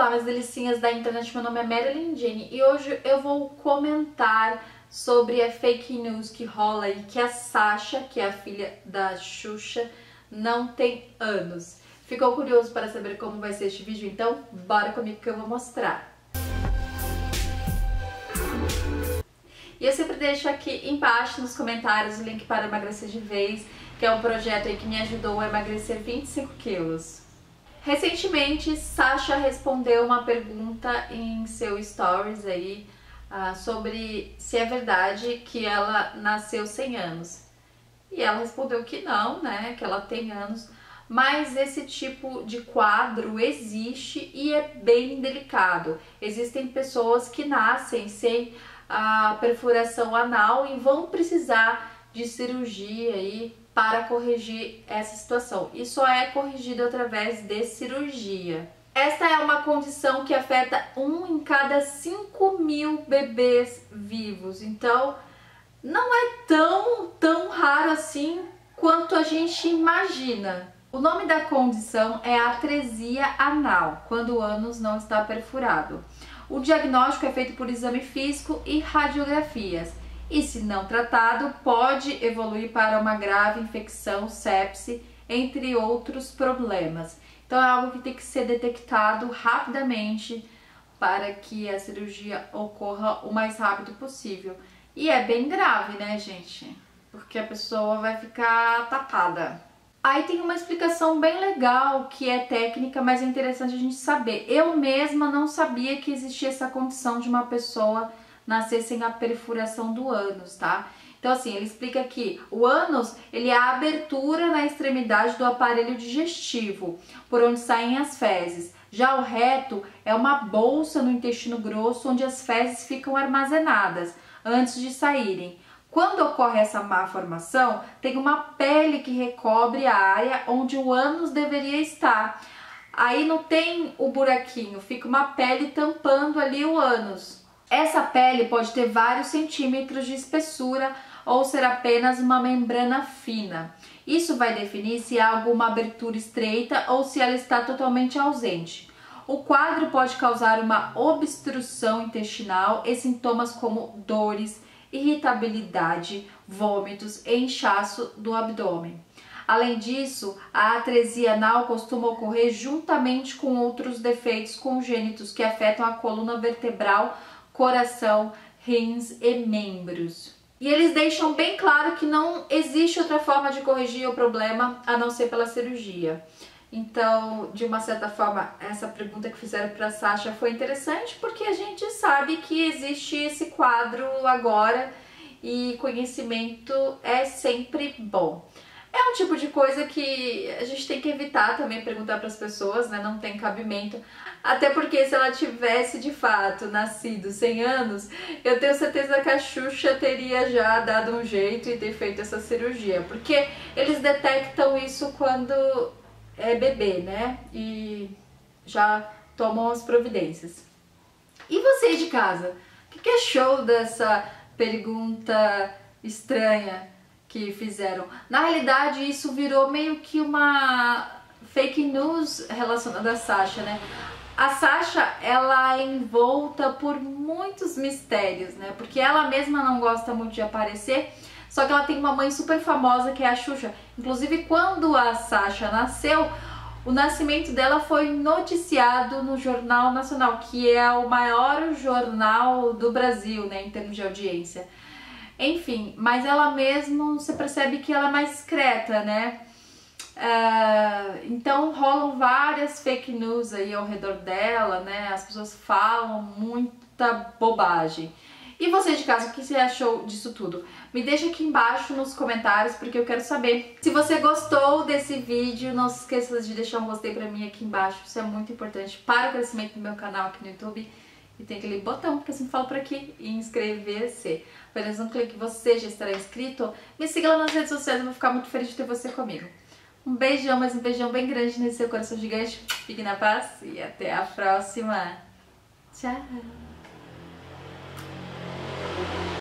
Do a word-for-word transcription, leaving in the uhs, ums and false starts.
Olá, minhas delicinhas da internet, meu nome é Marilyn Jane e hoje eu vou comentar sobre a fake news que rola aí que a Sasha, que é a filha da Xuxa, não tem anos. Ficou curioso para saber como vai ser este vídeo? Então bora comigo que eu vou mostrar. E eu sempre deixo aqui embaixo nos comentários o link para emagrecer de vez, que é um projeto aí que me ajudou a emagrecer vinte e cinco quilos. Recentemente, Sasha respondeu uma pergunta em seu stories aí uh, sobre se é verdade que ela nasceu sem anos. E ela respondeu que não, né, que ela tem anos, mas esse tipo de quadro existe e é bem delicado. Existem pessoas que nascem sem a perfuração anal e vão precisar de cirurgia aí para corrigir essa situação. E só é corrigido através de cirurgia. Esta é uma condição que afeta um em cada cinco mil bebês vivos. Então, não é tão, tão raro assim quanto a gente imagina. O nome da condição é atresia anal, quando o ânus não está perfurado. O diagnóstico é feito por exame físico e radiografias. E se não tratado, pode evoluir para uma grave infecção, sepse, entre outros problemas. Então é algo que tem que ser detectado rapidamente para que a cirurgia ocorra o mais rápido possível. E é bem grave, né, gente? Porque a pessoa vai ficar tapada. Aí tem uma explicação bem legal, que é técnica, mas é interessante a gente saber. Eu mesma não sabia que existia essa condição de uma pessoa nascer sem a perfuração do ânus, tá? Então assim, ele explica que o ânus, ele é a abertura na extremidade do aparelho digestivo, por onde saem as fezes. Já o reto é uma bolsa no intestino grosso, onde as fezes ficam armazenadas antes de saírem. Quando ocorre essa malformação, tem uma pele que recobre a área onde o ânus deveria estar. Aí não tem o buraquinho, fica uma pele tampando ali o ânus. Essa pele pode ter vários centímetros de espessura ou ser apenas uma membrana fina. Isso vai definir se há alguma abertura estreita ou se ela está totalmente ausente. O quadro pode causar uma obstrução intestinal e sintomas como dores, irritabilidade, vômitos e inchaço do abdômen. Além disso, a atresia anal costuma ocorrer juntamente com outros defeitos congênitos que afetam a coluna vertebral, coração, rins e membros. E eles deixam bem claro que não existe outra forma de corrigir o problema a não ser pela cirurgia. Então, de uma certa forma, essa pergunta que fizeram para a Sasha foi interessante porque a gente sabe que existe esse quadro agora e conhecimento é sempre bom. É um tipo de coisa que a gente tem que evitar também perguntar para as pessoas, né? Não tem cabimento. Até porque se ela tivesse de fato nascido sem anos, eu tenho certeza que a Xuxa teria já dado um jeito e ter feito essa cirurgia. Porque eles detectam isso quando é bebê, né? E já tomam as providências. E vocês de casa? O que achou dessa pergunta estranha que fizeram? Na realidade, isso virou meio que uma fake news relacionada a Sasha, né? A Sasha, ela é envolta por muitos mistérios, né? Porque ela mesma não gosta muito de aparecer, só que ela tem uma mãe super famosa que é a Xuxa. Inclusive, quando a Sasha nasceu, o nascimento dela foi noticiado no Jornal Nacional, que é o maior jornal do Brasil, né, em termos de audiência. Enfim, mas ela mesma, você percebe que ela é mais discreta, né? Uh, então rolam várias fake news aí ao redor dela, né? As pessoas falam muita bobagem. E você de casa, o que você achou disso tudo? Me deixa aqui embaixo nos comentários, porque eu quero saber. Se você gostou desse vídeo, não se esqueça de deixar um gostei pra mim aqui embaixo. Isso é muito importante para o crescimento do meu canal aqui no YouTube. E tem aquele botão que eu sempre falo por aqui, e inscrever-se. Apenas um clique você já estará inscrito. Me siga lá nas redes sociais, eu vou ficar muito feliz de ter você comigo. Um beijão, mas um beijão bem grande nesse seu coração gigante. Fique na paz e até a próxima. Tchau!